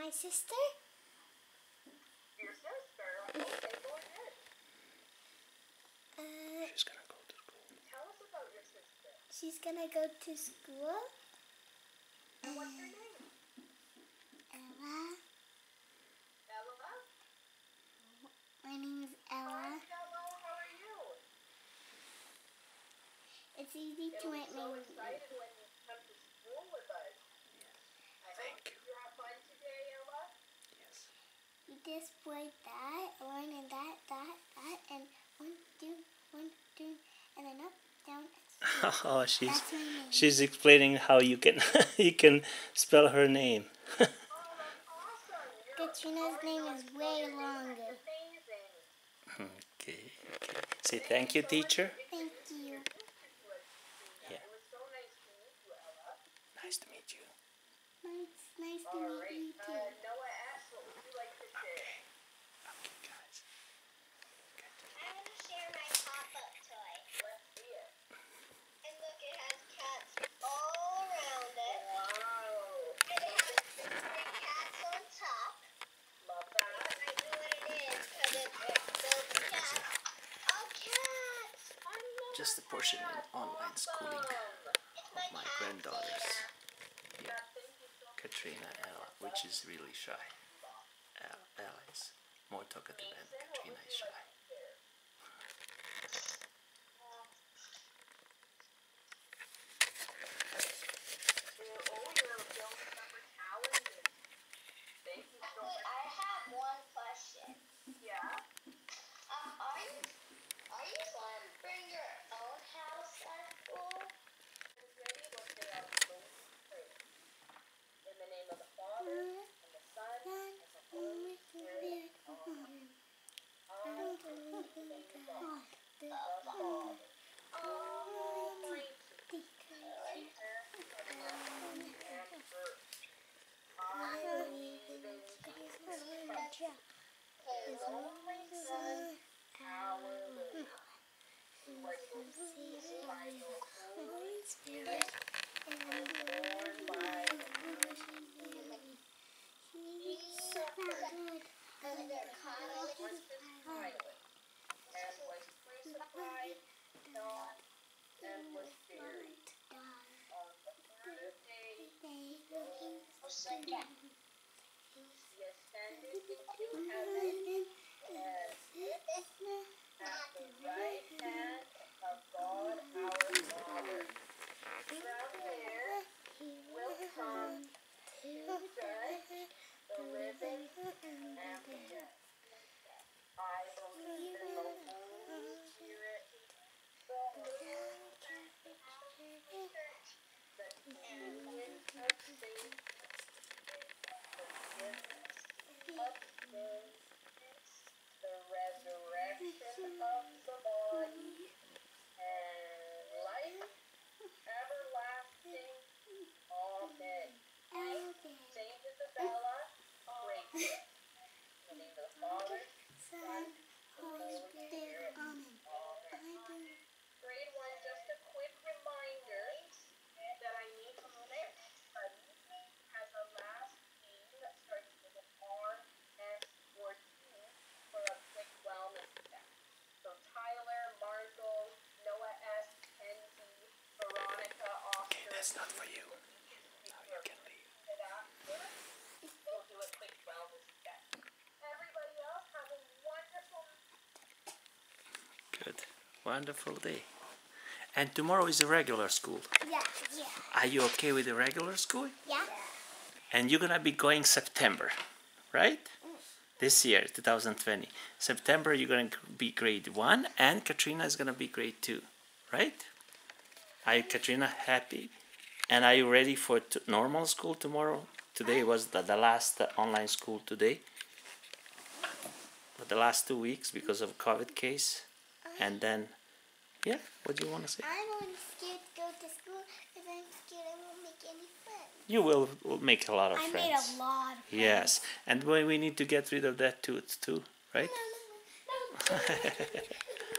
my sister? Your sister? Okay, go ahead. She's gonna go to school. Tell us about your sister. She's gonna go to school. And what's her name? Ella. Ella? My name is Ella. Hi, Ella. How are you? It's easy to make so me. excited when you come to school with us. I Thank hope you have fun today, Ella. Yes. You just play that, one and that, and 1, 2, 1, 2, and then up, down. Oh, That's my name. she's explaining how you can you can spell her name. Oh, that's awesome. Katrina's name is way longer. Amazing. Okay. Say thank you, teacher. Thank you. Yeah. It was so nice to meet you, Ella. Nice to meet you. Nice to All meet right. you too. Noah S., what would you like to share? Okay, guys. Good. I'm going to share my pop-up toy. Let's see it. And look, it has cats all around it. Wow. And it has 3 cats on top. Love that. I know what it is because it's those cats. Oh, cats! I love Just a portion in online schooling It's of my granddaughters, Yeah, thank you so much. Katrina and Ella, which is really shy. Ella is more talkative and Katrina is shy. I have one question. Yeah. Are you going to bring your own house at school? In the name of the Father, and the Son, and the Holy Spirit. Amen. I believe in God, the Father, Almighty, creator of heaven and earth. I believe in Jesus Christ, His only Son, our Lord, who was conceived by the Holy Spirit and born by the Virgin Mary. He suffered under Pontius Pilate and was crucified, died, and was buried. On the third day, he rose again. He ascended into heaven and sits at the right hand of God our Father. From there, he will come to judge the living and the dead. I believe in the Holy Spirit, the Holy Catholic Church, the communion of saints, the forgiveness of sins, the resurrection of the body, and life everlasting. Amen. Saint Isabella, pray for us. In the name of the Father, Son, Holy Spirit, Amen. Amen. Grade 1, just a quick reminder that I need to say has a last name that starts with an R, S, or T for a quick wellness check. So Tyler, Marshall, Noah S, Kenzie, Veronica, Oscar. Okay, that's not for you. Now you can leave. We'll do a quick wellness check. Everybody else have a wonderful Good. Wonderful day. And tomorrow is a regular school. Yeah. Are you okay with the regular school? Yeah. And you're gonna be going September, right? This year, 2020. September, you're gonna be grade 1, and Katrina is gonna be grade 2, right? Are you, Katrina, happy? And are you ready for normal school tomorrow? Today was the last online school today. But the last 2 weeks because of COVID case. And then, yeah, what do you want to say? I'm only scared to go to school because I'm scared I won't make any friends. You will make a lot of I friends. made a lot of friends. Yes, and we need to get rid of that tooth too, right? No.